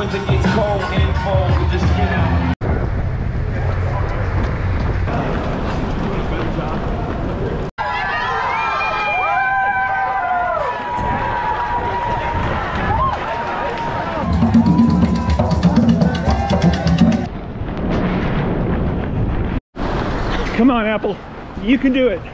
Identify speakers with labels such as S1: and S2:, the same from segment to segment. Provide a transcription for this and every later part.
S1: once it gets cold and cold, we just get out.
S2: Come on, Apple. You can do it.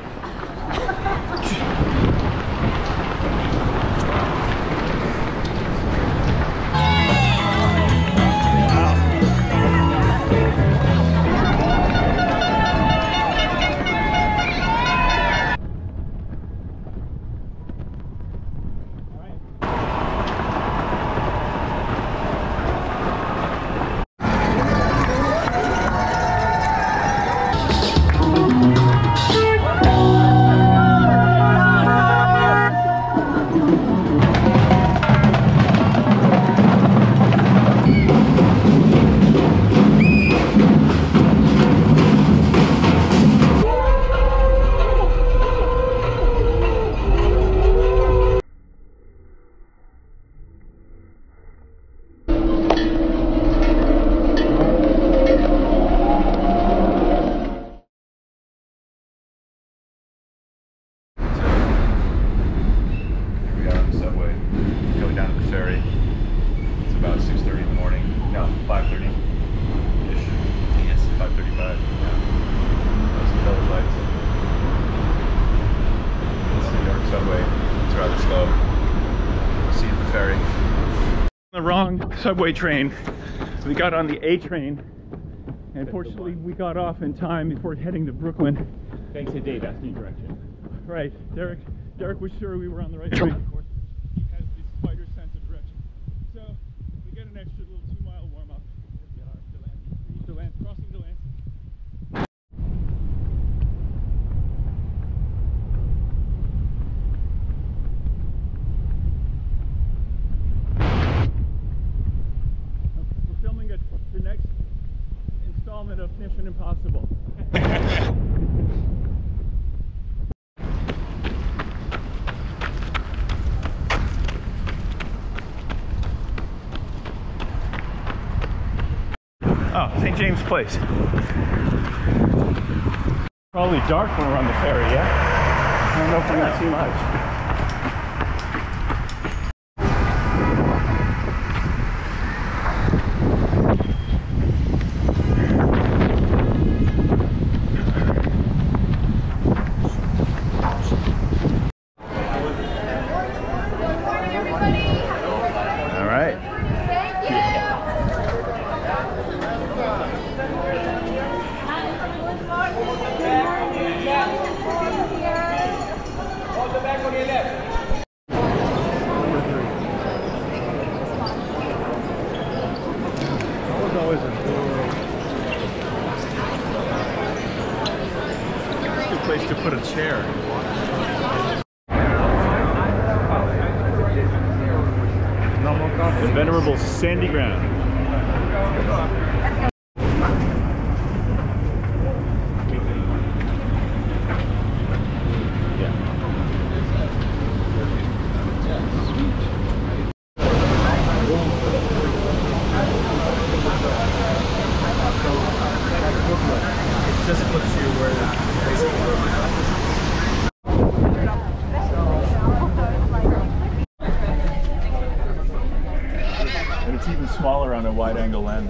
S2: The wrong subway train. We got on the A train, and fortunately we got off in time before heading to Brooklyn.
S3: Thanks to Dave asking direction.
S2: Right, Derek was sure we were on the right train. Of course, he has this spider sense of direction. So we get an extra little 2-mile warm up. Delancey, crossing Delancey. The next installment of Mission Impossible. Oh, St. James Place. Probably dark when we're on the ferry, yeah? I don't know if we're gonna see much. Place to put a chair. The venerable sandy ground. It just puts you where and it's even smaller on a wide-angle lens.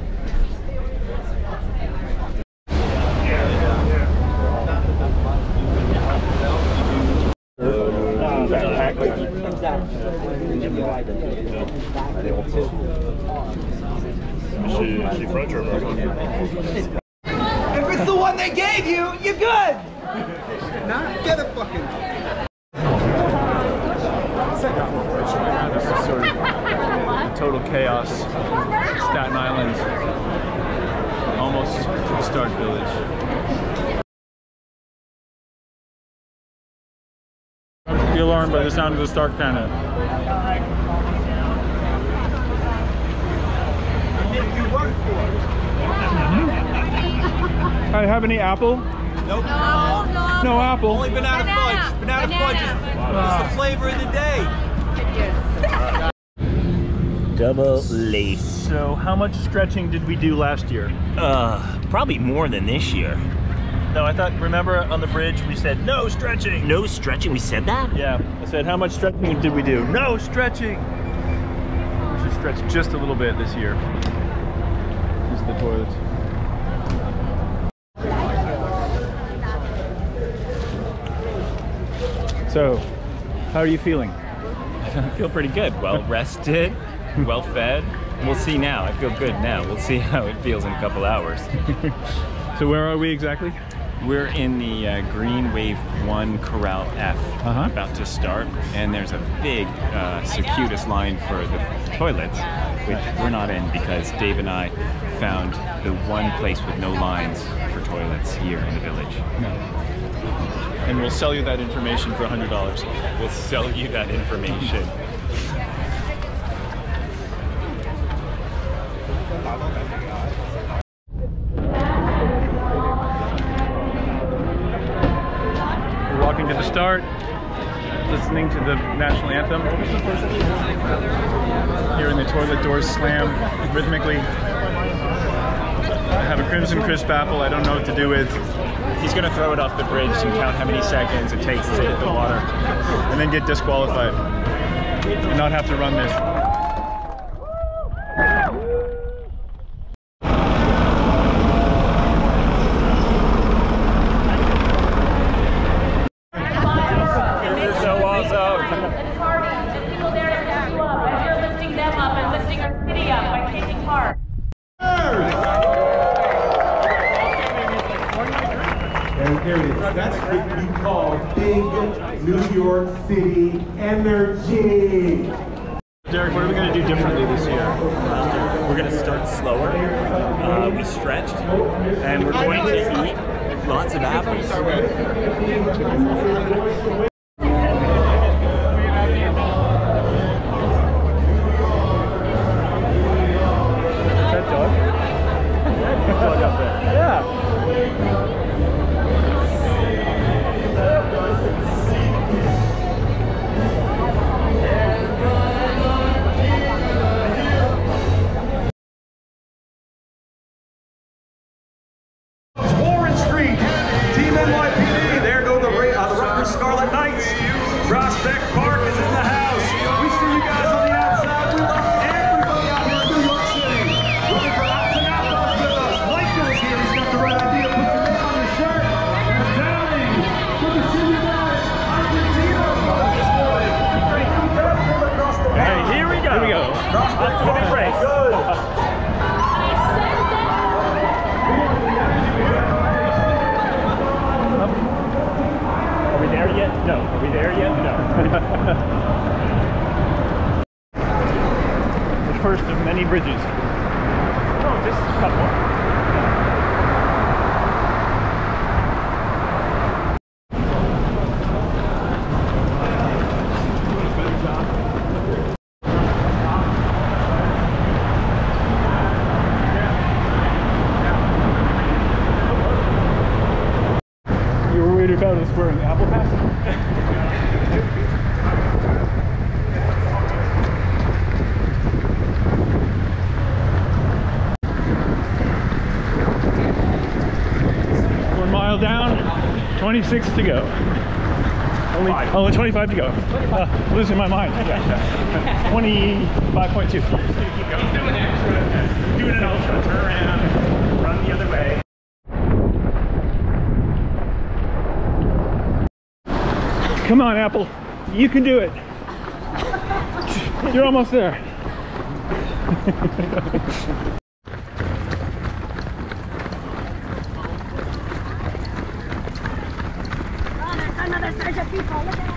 S2: Is she French or American?
S4: If it's the one they gave you, you're good! Get a fucking...
S2: This is sort of total chaos. Staten Island, almost to the Stark Village. Be alarmed by the sound of the Stark cannon. I have any apple?
S4: Nope.
S2: No apple.
S4: Only banana fudge. Banana fudge is the flavor of the day.
S5: Double lace.
S2: So how much stretching did we do last year?
S5: Probably more than this year.
S2: No, I thought, remember on the bridge we said no stretching.
S5: No stretching, we said that?
S2: Yeah, I said how much stretching did we do? No stretching. We should stretch just a little bit this year. These are the toilets. So, how are you feeling?
S3: I feel pretty good. Well rested, well fed. We'll see now. I feel good now. We'll see how it feels in a couple hours.
S2: So where are we exactly?
S3: We're in the Green Wave 1 Corral F, about to start, and there's a big circuitous line for the toilets, which we're not in because Dave and I found the one place with no lines for toilets here in the village.
S2: And we'll sell you that information for $100.
S3: We'll sell you that information.
S2: We're walking to the start, listening to the national anthem. Hearing the toilet doors slam rhythmically. I have a Crimson Crisp apple I don't know what to do with.
S3: He's going to throw it off the bridge and count how many seconds it takes to hit the water.
S2: And then get disqualified. And not have to run this.
S3: So awesome.
S6: And party, and people there to lift you up as you're lifting them up and lifting our city up by taking part.
S7: And there it is. That's what you call big New York City energy.
S2: Derek, what are we going to do differently this year?
S5: We're going to start slower. We stretched, and we're going to eat lots of apples.
S2: Dog up there. Yeah.
S1: Warren Street, Team NYPD, there go the Rutgers Scarlet Knights. Prospect Park is in the house. We see you guys on the outside. We love everybody out here in New York City. Looking for outs and outlaws with us. Michael's here. He's got the right idea. Put your name on your shirt. Downing. Good to see you guys. I'm the team this morning.
S3: Hey, here we go.
S2: Here we go.
S3: Prospect Park race.
S1: Good.
S3: Are we there yet? No. Are we there yet? No.
S2: The first of many bridges.
S3: Oh, just a couple.
S2: You were worried about us wearing apple pass? One mile down, 26 to go. Only 25 to go. Losing my mind. 25.2.
S3: Keep going. Doing an ultra. Turn around. Run the other way.
S2: Come on, Apple. You can do it. You're almost there.
S6: Oh, there's another surge of people. Look at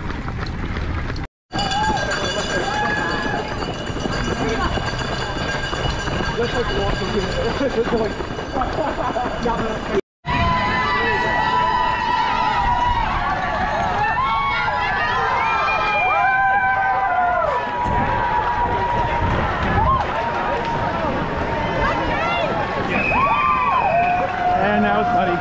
S2: And now it's muddy.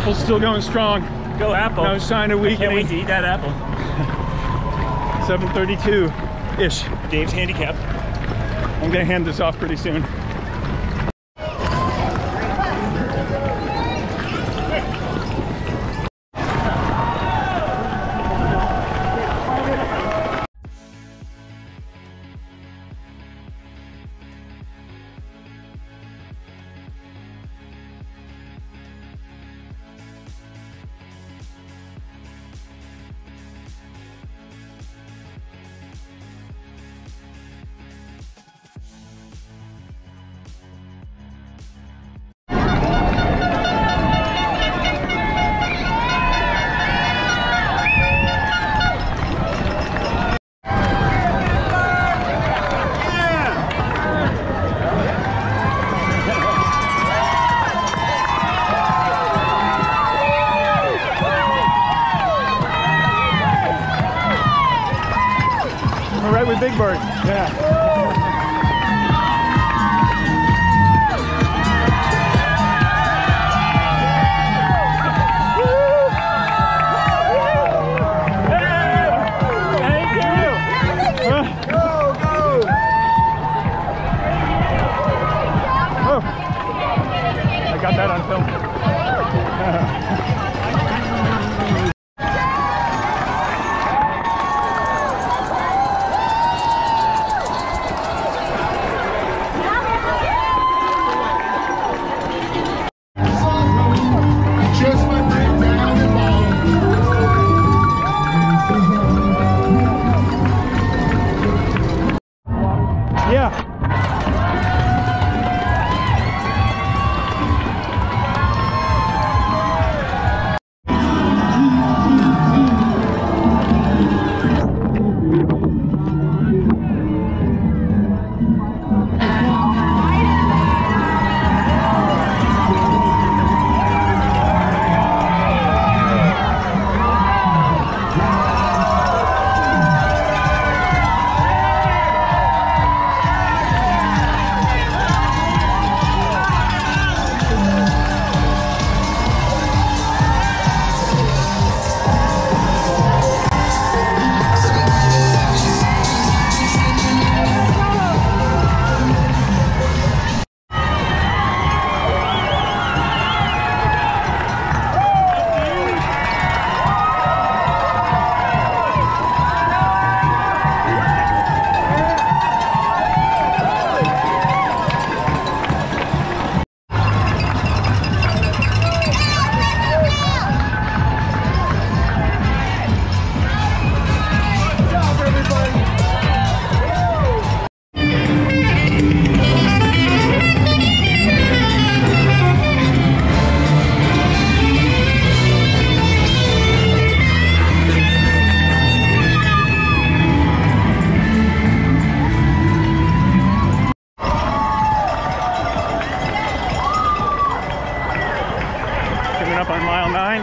S2: Apple's still going strong.
S5: Go Apple.
S2: No sign of
S5: Can't wait
S2: weakening.
S5: to eat that apple.
S2: 7:32-ish.
S5: Dave's handicap.
S2: I'm gonna hand this off pretty soon. Right with Big Bird. Yeah. Thank you. Go, go. Oh. I got that on film. Yeah. Up on mile 9.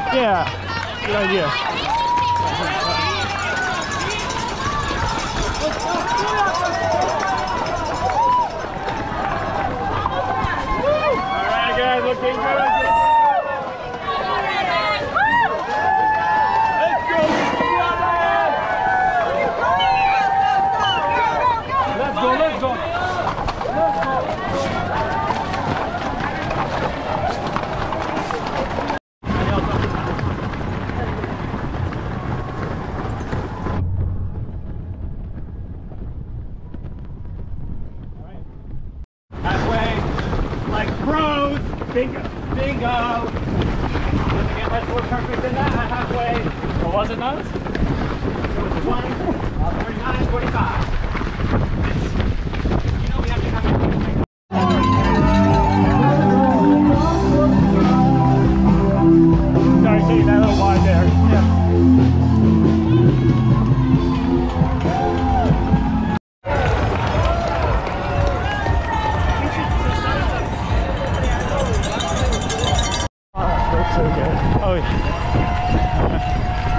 S2: Yeah, good idea. Alright guys, looking good. Let's go.
S5: Halfway, like pros. Bingo. Let's work perfect in that halfway.
S2: What was it, Naz?
S5: It was 20, 39, 45. You know we have to come in.
S2: Sorry, taking that little wide there. Yeah. So good. Oh yeah.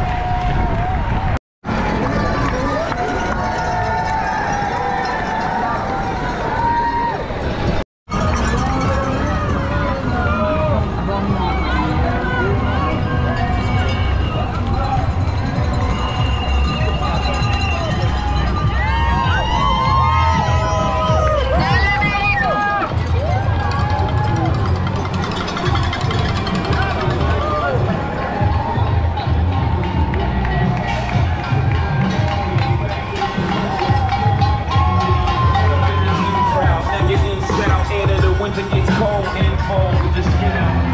S8: Winter gets cold and cold, just get out.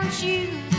S9: choose